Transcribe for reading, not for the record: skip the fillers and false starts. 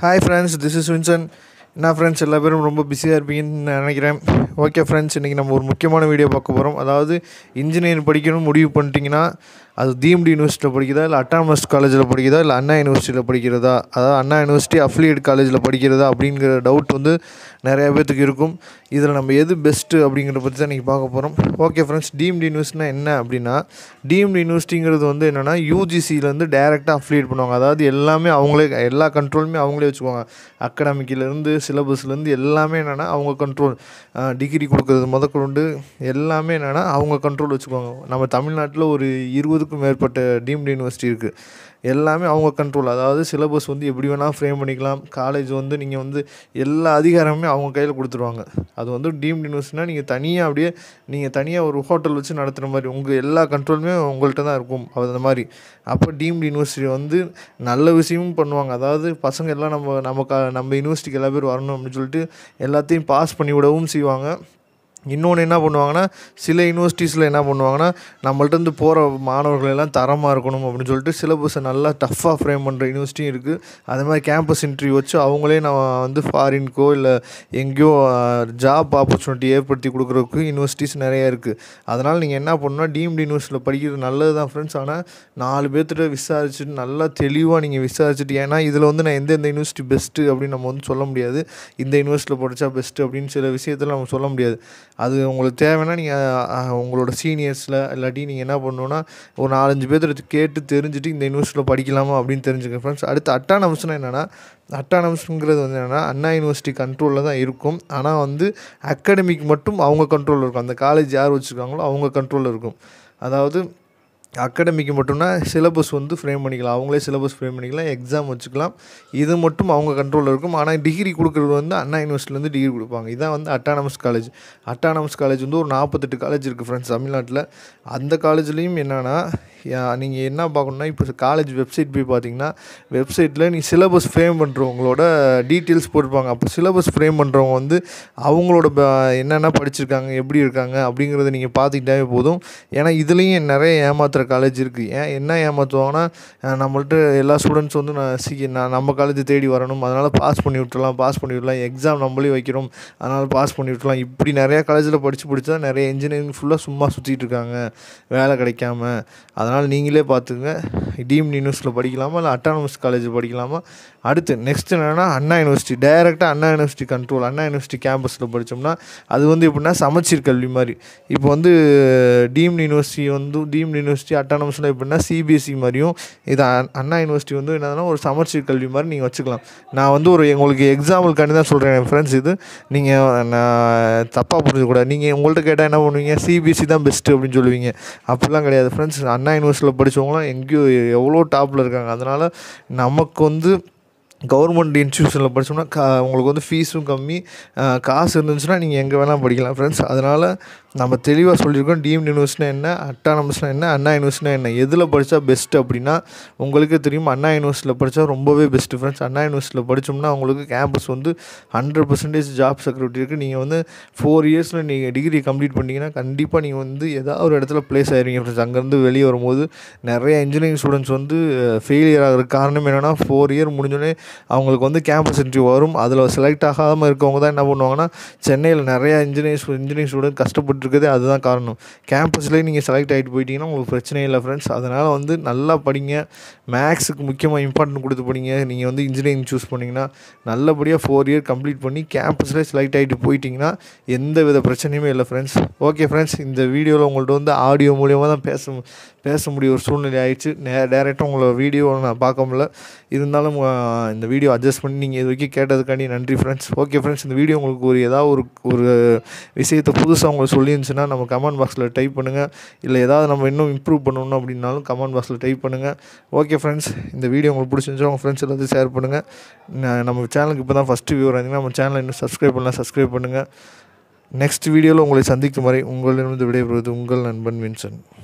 Hi friends, this is Vincent. என்ன friends எல்லா பேரும் ரொம்ப பிஸியாக இருப்பீங்கன்னு நினைக்கிறேன். ஓகே ஃப்ரெண்ட்ஸ், இன்றைக்கி நம்ம ஒரு முக்கியமான வீடியோ பார்க்க போகிறோம். அதாவது இன்ஜினியரிங் படிக்கணும்னு முடிவு பண்ணிட்டீங்கன்னா அது டீம்டு யூனிவர்சிட்டியில் படிக்கிறதா, இல்லை அட்டானமஸ் காலேஜில் படிக்கிறதா, இல்லை அண்ணா யூனிவர்சிட்டியில் படிக்கிறதா, அதாவது அண்ணா யூனிவர்சிட்டி அஃபிலியேட் காலேஜில் படிக்கிறதா அப்படிங்கிற டவுட் நிறையா பேர்த்துக்கு இருக்கும். இதில் நம்ம எது பெஸ்ட்டு அப்படிங்கிறத பற்றி தான் இன்றைக்கி பார்க்க போகிறோம். ஓகே ஃப்ரெண்ட்ஸ், டீம்டு யூனிவர்சிட்டினா என்ன அப்படின்னா, டீம்டு யூனிவர்சிட்டிங்கிறது என்னென்னா யூஜிசியிலேருந்து டைரெக்டாக அஃபிலியேட் பண்ணுவாங்க. அதாவது எல்லாமே அவங்களே, எல்லா கண்ட்ரோலுமே அவங்களே வச்சுக்குவாங்க. அகாடமிக்கிலேருந்து சிலபஸ்லேருந்து எல்லாமே என்னென்னா அவங்க கண்ட்ரோல். டிகிரி கொடுக்குறது முதற்கொண்டு எல்லாமே என்னென்னா அவங்க கண்ட்ரோல் வச்சுக்குவாங்க. நம்ம தமிழ்நாட்டில் ஒரு 20க்கும் மேற்பட்ட டீம்டு யூனிவர்சிட்டி இருக்குது. எல்லாமே அவங்க கண்ட்ரோல். அதாவது சிலபஸ் எப்படி வேணால் ஃப்ரேம் பண்ணிக்கலாம். காலேஜ் நீங்கள் எல்லா அதிகாரமுமே அவங்க கையில் கொடுத்துருவாங்க. அது டீம்டு யூனிவர்சிட்டினா நீங்கள் தனியாக ஒரு ஹோட்டல் வச்சு நடத்துகிற மாதிரி உங்கள் எல்லா கண்ட்ரோலுமே உங்கள்கிட்ட தான் இருக்கும். அந்த மாதிரி அப்போ டீம்டு யூனிவர்சிட்டி நல்ல விஷயமும் பண்ணுவாங்க. அதாவது பசங்க எல்லாம் நம்ம யூனிவர்சிட்டிக்கு எல்லா பேர் வரணும் அப்படின்னு சொல்லிட்டு எல்லாத்தையும் பாஸ் பண்ணி விடவும் செய்வாங்க. இன்னொன்று என்ன பண்ணுவாங்கன்னா, சில யூனிவர்சிட்டிஸில் என்ன பண்ணுவாங்கன்னா, நம்மள்ட்டேருந்து போகிற மாணவர்கள் எல்லாம் தரமாக இருக்கணும் அப்படின்னு சொல்லிட்டு சிலபஸை நல்லா டஃப்பாக ஃப்ரேம் பண்ணுற யூனிவர்சிட்டியும் இருக்குது. அது மாதிரி கேம்பஸ் இன்டர்வியூ வச்சு அவங்களே நம்ம ஃபாரின்க்கோ இல்லை எங்கேயோ ஜாப் ஆப்பர்ச்சுனிட்டி ஏற்படுத்தி கொடுக்குறதுக்கு யூனிவர்சிட்டிஸ் நிறையா இருக்குது. அதனால் நீங்கள் என்ன பண்ணணும்னா, டீம்டு யூனிவர்சிட்டியில் படிக்கிறது நல்லது தான் ஃப்ரெண்ட்ஸ். ஆனால் 4 பேர்த்திட்ட விசாரிச்சுட்டு நல்லா தெளிவாக நீங்கள் விசாரிச்சுட்டு, ஏன்னா இதில் நான் எந்தெந்த யூனிவர்சிட்டி பெஸ்ட்டு அப்படின்னு நம்ம சொல்ல முடியாது. இந்த யூனிவர்சிட்டியில் படித்தா பெஸ்ட்டு அப்படின்னு சில விஷயத்தில் நம்ம சொல்ல முடியாது. அது உங்களுக்கு தேவைன்னா நீங்கள் உங்களோட சீனியர்ஸில் இல்லாட்டி நீங்கள் என்ன பண்ணணுன்னா, ஒரு 4-5 பேர்த்து கேட்டு தெரிஞ்சுட்டு இந்த யூனிவர்சிட்டியில் படிக்கலாமா அப்படின்னு தெரிஞ்சுக்க ஃப்ரெண்ட்ஸ். அடுத்து அட்டானமஸ்னால் என்னென்னா, அட்டானமஸ்ங்கிறது என்னென்னா அண்ணா யூனிவர்சிட்டி கண்ட்ரோலில் தான் இருக்கும். ஆனால் அகாடமிக் மட்டும் அவங்க கண்ட்ரோலில் இருக்கும். அந்த காலேஜ் யார் வச்சுருக்காங்களோ அவங்க கண்ட்ரோலில் இருக்கும். அதாவது அகாடமிக்கு மட்டும்னா சிலபஸ் ஃப்ரேம் பண்ணிக்கலாம். அவங்களே சிலபஸ் ஃப்ரேம் பண்ணிக்கலாம், எக்ஸாம் வச்சுக்கலாம். இது மட்டும் அவங்க கண்ட்ரோலில் இருக்கும். ஆனால் டிகிரி கொடுக்குறது அண்ணா யூனிவர்சிட்டிலேருந்து டிகிரி கொடுப்பாங்க. இதான் அட்டானமஸ் காலேஜ். அட்டானமஸ் காலேஜ் ஒரு 48 காலேஜ் இருக்குது ஃப்ரெண்ட்ஸ் தமிழ்நாட்டில். அந்த காலேஜ்லேயும் என்னென்னா, நீங்கள் என்ன பார்க்கணுன்னா, இப்போ காலேஜ் வெப்சைட் போய் பார்த்தீங்கன்னா, வெப்சைட்டில் நீங்கள் சிலபஸ் ஃப்ரேம் பண்ணுறவங்களோட டீட்டெயில்ஸ் போட்டிருப்பாங்க. அப்போ சிலபஸ் ஃப்ரேம் பண்ணுறவங்க அவங்களோட என்னென்ன படிச்சிருக்காங்க, எப்படி இருக்காங்க அப்படிங்கிறத நீங்கள் பார்த்துக்கிட்டாவே போதும். ஏன்னா இதுலேயும் நிறைய ஏமாத்துகிற காலேஜ் இருக்குது. என்ன ஏமாற்றுவாங்கன்னா, நம்மள்ட்ட எல்லா ஸ்டூடெண்ட்ஸ் நான் நம்ம காலேஜ் தேடி வரணும், அதனால் பாஸ் பண்ணி விட்டுலாம், எக்ஸாம் நம்மளே வைக்கிறோம், அதனால் பாஸ் பண்ணி விட்டுலாம். இப்படி நிறையா காலேஜில் படித்தா நிறைய இன்ஜினியரிங் ஃபுல்லாக சும்மா சுற்றிட்டு இருக்காங்க, வேலை கிடைக்காம. அதனால் நீங்களே பார்த்துங்க, டீம்டு யூனிவர்சிட்டியில் படிக்கலாமா இல்லை அட்டானமஸ் காலேஜ் படிக்கலாமா. அடுத்து நெக்ஸ்ட் என்னென்னா, அண்ணா யூனிவர்சிட்டி. டைரெக்டாக Anna university control. Anna university கேம்பஸில் படித்தோம்னா அது எப்படின்னா சமச்சீர் கல்வி மாதிரி. இப்போ டீம்டு யூனிவர்சிட்டி அட்டானமஸில் எப்படின்னா சிபிஎஸ்சி மாதிரியும், இது அண்ணா யூனிவர்சிட்டி என்னதுன்னா ஒரு சமச்சீர் கல்வி மாதிரி நீங்கள் வச்சுக்கலாம். நான் உங்களுக்கு எக்ஸாம்பிளுக்காண்டி தான் சொல்கிறேன் ஃப்ரெண்ட்ஸ். இது நீங்கள் நான் தப்பாக புரிஞ்சுக்கூடாது. நீங்கள் உங்கள்கிட்ட கேட்டால் என்ன பண்ணுவீங்க, சிபிஎஸ்சி தான் பெஸ்ட்டு அப்படின்னு சொல்லுவீங்க. அப்படிலாம் கிடையாது ஃப்ரெண்ட்ஸ். அண்ணா யூனிவர்சிட்டியில் படித்தவங்களாம் எங்கேயோ எவ்வளோ டாப்பில் இருக்காங்க. அதனால் நமக்கு கவர்மெண்ட் இன்ஸ்டியூஷனில் படித்தோம்னா உங்களுக்கு ஃபீஸும் கம்மி, காசு இருந்துச்சுன்னா நீங்கள் எங்கே வேணால் படிக்கலாம் ஃப்ரெண்ட்ஸ். அதனால் நம்ம தெளிவாக சொல்லியிருக்கோம், டீம்டு யூனிவர்சிட்டினா என்ன, அட்டானமஸ்னால் என்ன, அண்ணா யூனிவர்சிட்டினா என்ன, எதில் படித்தா பெஸ்ட்டு அப்படின்னா உங்களுக்கே தெரியும். அண்ணா யூனிவர்சிட்டியில் படித்தா ரொம்பவே பெஸ்ட்டு ஃப்ரெண்ட்ஸ். அண்ணா யூனிவர்சிட்டியில் படித்தோம்னா உங்களுக்கு கேம்பஸ் 100% ஜாப் செக்யூரிட்டி இருக்குது. நீங்கள் 4 இயர்ஸில் நீங்கள் டிகிரி கம்ப்ளீட் பண்ணிங்கன்னா கண்டிப்பாக நீங்கள் ஏதாவது ஒரு இடத்துல ப்ளேஸ் ஆகிருவீங்க ஃப்ரெண்ட்ஸ். அங்கேருந்து வெளியே வரும்போது நிறைய இன்ஜினியரிங் ஸ்டூடெண்ட்ஸ் ஃபெயிலியர் ஆகிறதுக்கு காரணம் என்னென்னா, 4 இயர் முடிஞ்சோடனே அவங்களுக்கு கேம்பஸ் இன்டர்வியூ வரும். அதில் செலக்ட் ஆகாமல் இருக்கவங்க தான் என்ன பண்ணுவாங்கன்னா, சென்னையில் நிறையா இன்ஜினியரிங் ஸ்டூடெண்ட் கஷ்டப்பட்டுருக்கதே அதுதான் காரணம். கேம்பஸ்லேயே நீங்கள் செலக்ட் ஆகிட்டு போயிட்டீங்கன்னா உங்களுக்கு பிரச்சனையே இல்லை ஃப்ரெண்ட்ஸ். அதனால் நல்லா படிங்க, மேக்ஸுக்கு முக்கியமாக இம்பார்ட்டன்ட் கொடுத்து படிங்க. நீங்கள் இன்ஜினியரிங் சூஸ் பண்ணிங்கன்னா நல்லபடியாக 4 இயர் கம்ப்ளீட் பண்ணி கேம்பஸ்லேயே செலக்ட் ஆகிட்டு போயிட்டிங்கன்னா எந்த வித பிரச்சனையுமே இல்லை ஃப்ரெண்ட்ஸ். ஓகே ஃப்ரெண்ட்ஸ், இந்த வீடியோவில் உங்கள்கிட்ட ஆடியோ மூலியமாக தான் பேச முடிய ஒரு சூழ்நிலை ஆயிடுச்சு. டைரெக்டாக உங்களை வீடியோ நான் பார்க்க முடியல. இருந்தாலும் இந்த வீடியோ அட்ஜஸ்ட் பண்ணி நீங்கள் இது வரைக்கும் கேட்டதுக்காண்டி நன்றி ஃப்ரெண்ட்ஸ். ஓகே ஃப்ரெண்ட்ஸ், இந்த வீடியோ உங்களுக்கு ஏதாவது ஒரு விஷயத்தை புதுசாக உங்களுக்கு சொல்லியிருந்துச்சுன்னா நம்ம கமெண்ட் பாக்ஸில் டைப் பண்ணுங்கள். இல்லை ஏதாவது நம்ம இன்னும் இம்ப்ரூவ் பண்ணணும் அப்படின்னாலும் கமெண்ட் பாக்ஸில் டைப் பண்ணுங்கள். ஓகே ஃப்ரெண்ட்ஸ், இந்த வீடியோ உங்களுக்கு பிடிச்சிருந்துச்சா உங்கள் ஃப்ரெண்ட்ஸ் எல்லாத்தையும் ஷேர் பண்ணுங்கள். நம்ம சேனலுக்கு இப்போ தான் ஃபஸ்ட்டு வியூவர் ஆகிங்கன்னா நம்ம சேனலை இன்னும் சப்ஸ்கிரைப் பண்ணுங்கள். நெக்ஸ்ட் வீடியோவில் உங்களை சந்திக்கும் வரை உங்களிடமிருந்து விடைபெறுவது உங்கள் நண்பன் வின்சென்ட்.